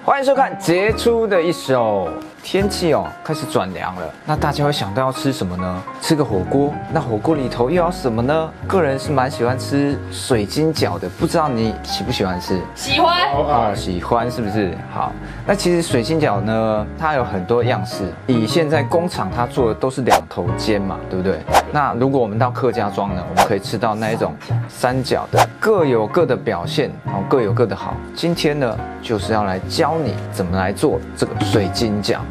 欢迎收看杰出的一手。天气开始转凉了，那大家会想到要吃什么呢？吃个火锅，那火锅里头又要什么呢？个人是蛮喜欢吃水晶饺的，不知道你喜不喜欢吃？ 喜欢喜欢是不是？好，那其实水晶饺呢，它有很多样式。以现在工厂它做的都是2头煎嘛，对不对？那如果我们到客家庄呢，我们可以吃到那一种3角的，各有各的表现，各有各的好。今天呢，就是要来教你怎么来做这个水晶饺。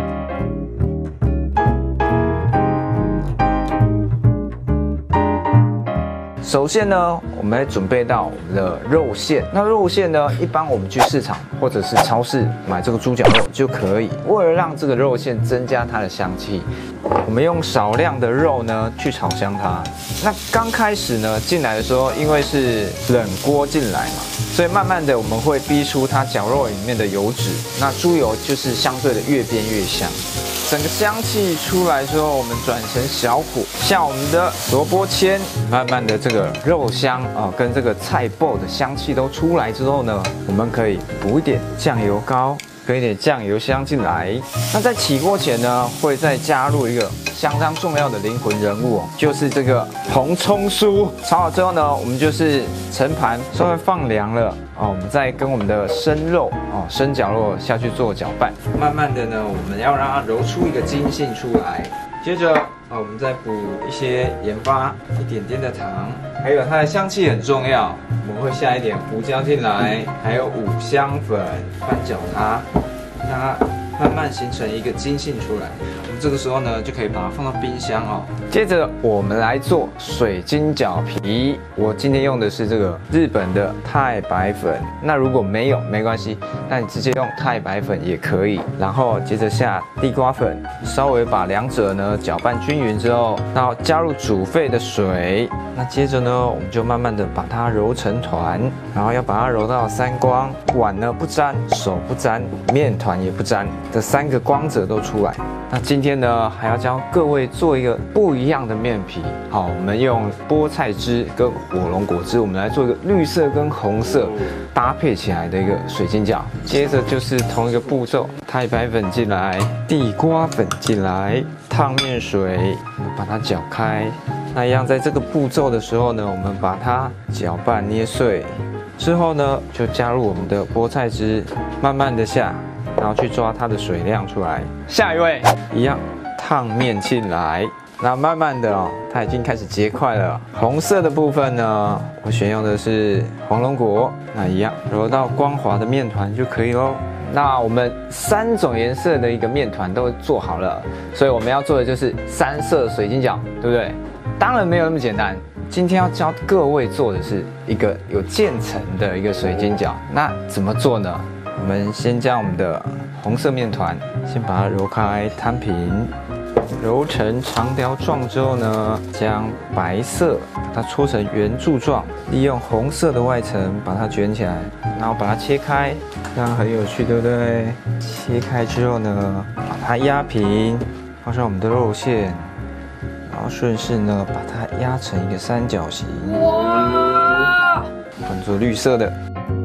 首先呢，我们会准备到我们的肉馅。那肉馅呢，一般我们去市场或者是超市买这个猪脚肉就可以。为了让这个肉馅增加它的香气，我们用少量的肉呢去炒香它。那刚开始呢进来的时候，因为是冷锅进来嘛，所以慢慢的我们会逼出它绞肉里面的油脂。那猪油就是相对的越变越香。整个香气出来之后，我们转成小火，像我们的萝卜签，慢慢的这个肉香跟这个菜爆的香气都出来之后呢，我们可以补一点酱油膏跟一点酱油香进来。那在起锅前呢，会再加入一个相当重要的灵魂人物就是这个红葱酥。炒好之后呢，我们就是盛盘，稍微放凉了我们再跟我们的生肉生绞肉下去做搅拌。慢慢的呢，我们要让它揉出一个筋性出来。接着我们再补一些盐巴，一点点的糖，还有它的香气很重要，我们会下一点胡椒进来，还有五香粉，翻搅它，让它慢慢形成一个筋性出来。我们这个时候呢，就可以把它放到冰箱接着我们来做水晶饺皮，我今天用的是这个日本的太白粉，那如果没有没关系，那你直接用太白粉也可以。然后接着下地瓜粉，稍微把2者呢搅拌均匀之后，然后加入煮沸的水。那接着呢，我们就慢慢的把它揉成团，然后要把它揉到3光，碗呢不沾，手不沾，面团也不沾，这3个光泽都出来。那今天呢，还要教各位做一个不一样的面皮。好，我们用菠菜汁跟火龙果汁，我们来做一个绿色跟红色搭配起来的一个水晶饺。接着就是同一个步骤，太白粉进来，地瓜粉进来，烫面水，把它搅开。那一样在这个步骤的时候呢，我们把它搅拌捏碎之后呢，就加入我们的菠菜汁，慢慢的下。然后去抓它的水量出来。下一位，一样烫面进来，那慢慢的它已经开始结块了。红色的部分呢，我选用的是红龙果，那一样揉到光滑的面团就可以咯。那我们3种颜色的一个面团都做好了，所以我们要做的就是3色水晶饺，对不对？当然没有那么简单。今天要教各位做的是一个有渐层的一个水晶饺，那怎么做呢？我们先将我们的红色面团，先把它揉开摊平，揉成长条状之后呢，将白色把它搓成圆柱状，利用红色的外层把它卷起来，然后把它切开，这样很有趣，对不对？切开之后呢，把它压平，放上我们的肉馅，然后顺势呢把它压成一个3角形。哇！换做绿色的。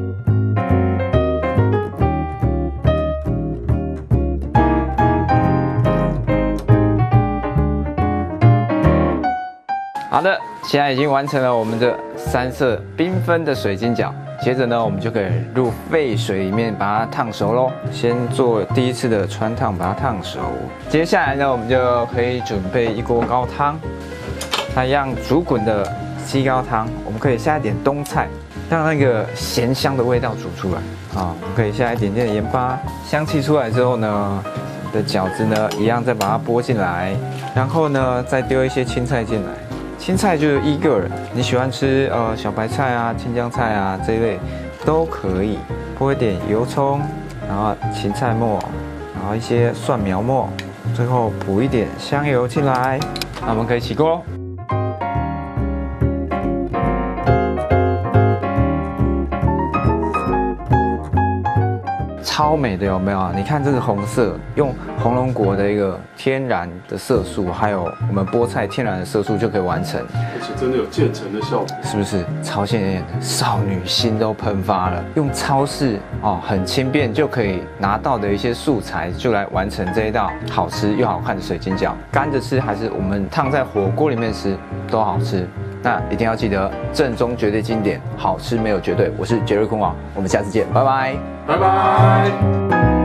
好的，现在已经完成了我们的3色缤纷的水晶饺。接着呢，我们就可以入沸水里面把它烫熟咯。先做第一次的穿烫，把它烫熟。接下来呢，我们就可以准备一锅高汤，那一样煮滚的鸡高汤，我们可以下一点冬菜，让那个咸香的味道煮出来我们可以下一点点的盐巴，香气出来之后呢，我们的饺子呢一样再把它拨进来，然后呢再丢一些青菜进来。青菜就是依个人，你喜欢吃小白菜啊、青江菜啊这一类都可以。拨一点油葱，然后芹菜末，然后一些蒜苗末，最后补一点香油进来。那我们可以起锅咯。 超美的，有没有啊？你看这个红色，用红龙果的一个天然的色素，还有我们菠菜天然的色素就可以完成， 而且真的有渐层的效果， 是不是超鲜艳的？少女心都喷发了。用超市很轻便就可以拿到的一些素材，就来完成这一道好吃又好看的水晶饺。干着吃还是我们烫在火锅里面吃都好吃。那一定要记得，正宗绝对经典，好吃没有绝对。我是杰瑞坤王，我们下次见，拜拜， 拜拜。